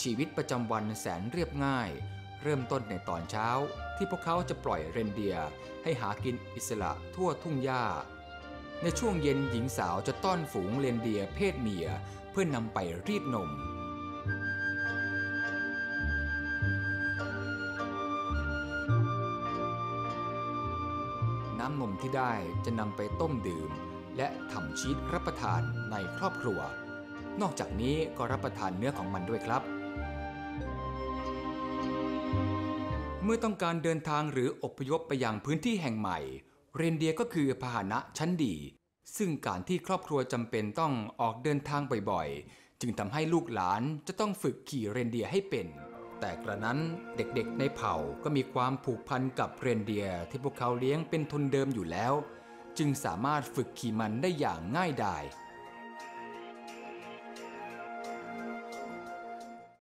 ชีวิตประจำวันแสนเรียบง่ายเริ่มต้นในตอนเช้าที่พวกเขาจะปล่อยเรนเดียร์ให้หากินอิสระทั่วทุ่งหญ้าในช่วงเย็นหญิงสาวจะต้อนฝูงเรนเดียร์เพศเมียเพื่อนำไปรีดนมน้ำนมที่ได้จะนำไปต้มดื่มและทำชีสรับประทานในครอบครัวนอกจากนี้ก็รับประทานเนื้อของมันด้วยครับเมื่อต้องการเดินทางหรืออพยพไปยังพื้นที่แห่งใหม่เรนเดียร์ก็คือพาหนะชั้นดีซึ่งการที่ครอบครัวจำเป็นต้องออกเดินทางบ่อยๆจึงทำให้ลูกหลานจะต้องฝึกขี่เรนเดียร์ให้เป็นแต่กระนั้นเด็กๆในเผ่าก็มีความผูกพันกับเรนเดียร์ที่พวกเขาเลี้ยงเป็นทุนเดิมอยู่แล้วจึงสามารถฝึกขี่มันได้อย่างง่ายดาย